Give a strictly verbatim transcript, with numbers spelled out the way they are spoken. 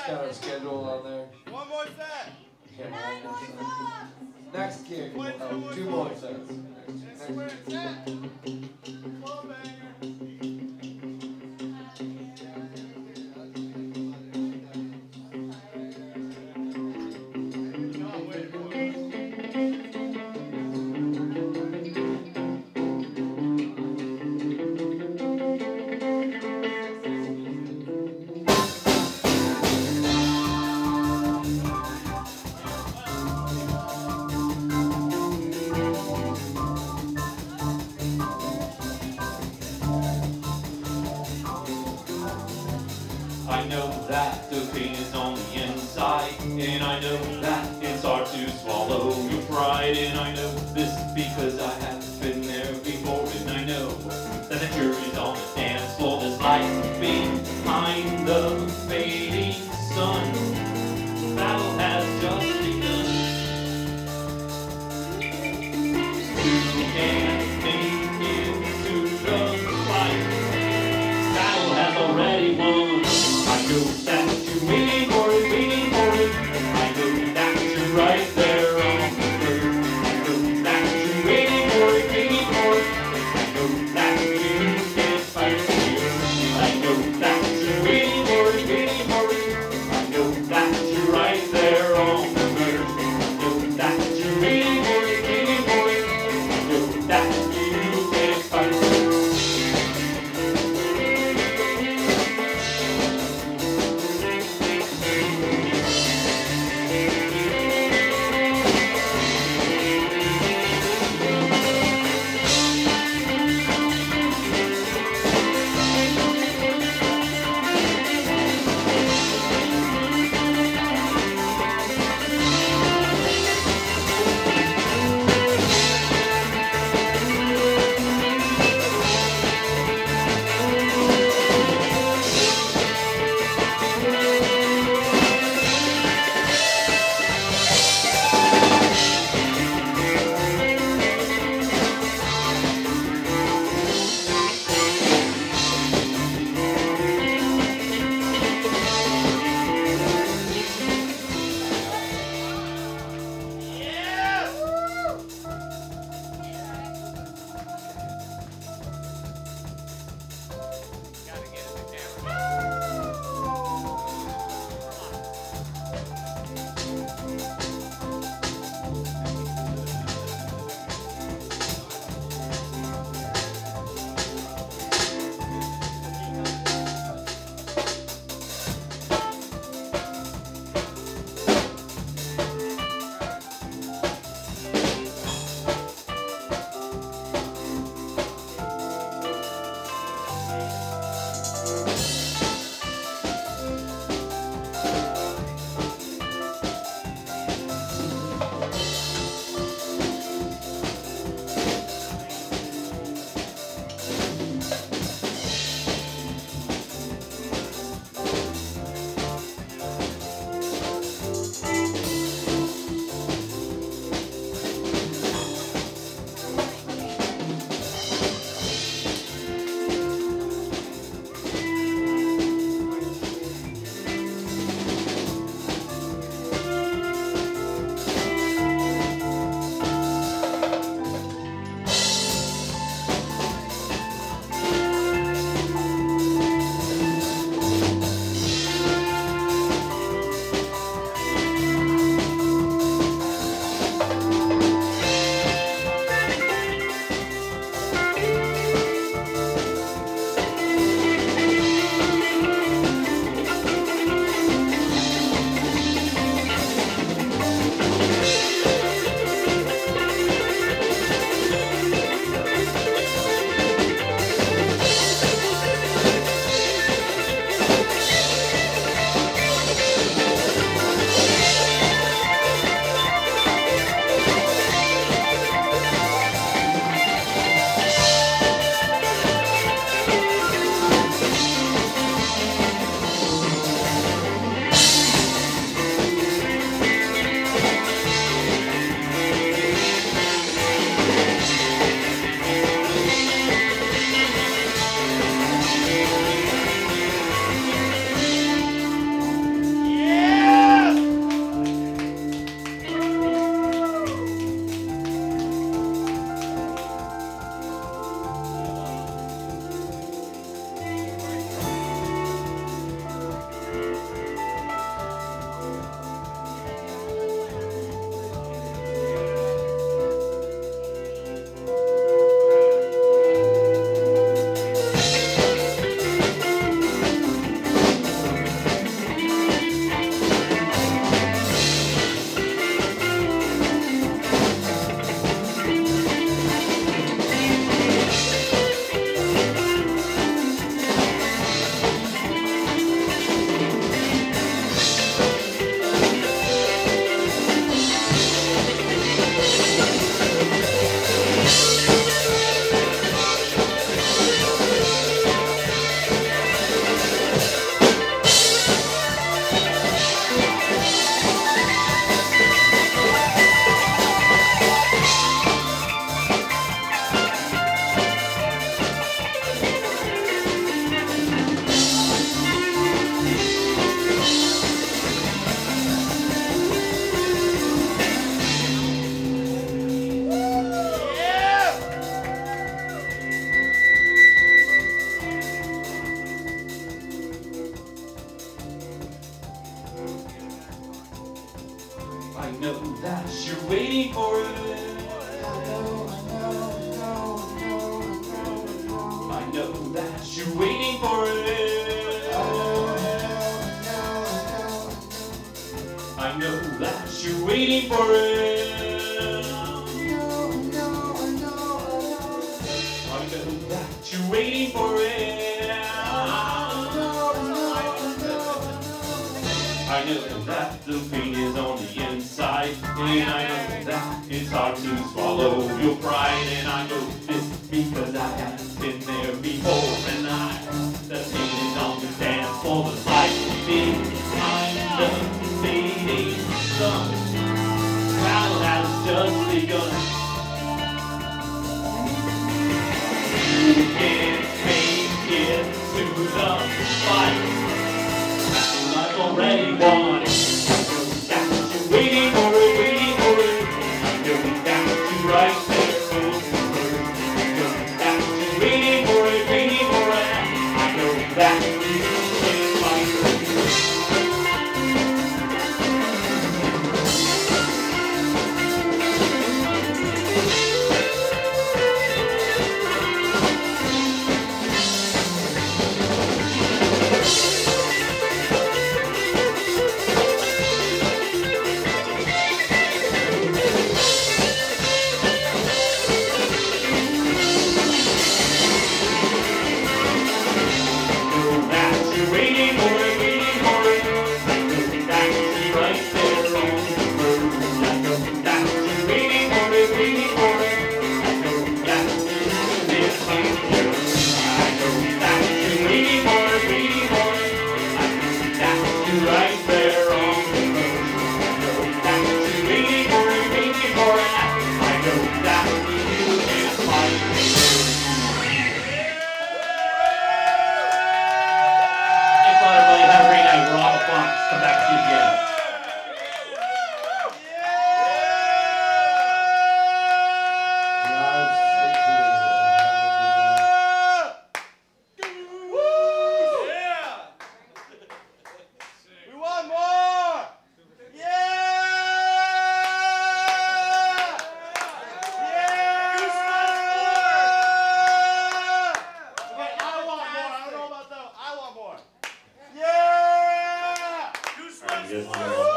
got our schedule on there. One more set. Okay, one more set. Next gig, we'll have two more sets. Next gig. I know that the pain is on the inside, and I know that it's hard to swallow your pride, and I know this because I have been there before, and I know that the jury's on the dance floor. There's light behind the fading sun. The battle has just begun. You can't think into the fight. The battle has already won. I know that you're waiting for it, waiting for it. I know that you're right there on the verge. I know that you're waiting for it, waiting for it. I know that you can't fight here. I know that you're waiting for it, waiting for it. I know that you're right there on the verge. I know that you're waiting for it, waiting for it. I know that you can't fight here. I know that you're waiting for it. I know that you're waiting for it. I know that you're waiting for it. I know that you're waiting for it. I know that the pain is on the inside, and I know that it's hard to swallow your pride, and I know this because I have been there before, and I, the pain is on the dance floor, the light behind the fading sun. Battle has just begun. You can't make it to the fight. I've already won. I know that you're waiting for it, waiting for it. I know that you're right there. I know that you're waiting for it, waiting for it. I know that you can fight it. Come back to you again. We want more! Yeah! Yeah! Okay, I want more. I don't know about that. I want more. Yeah! Yes,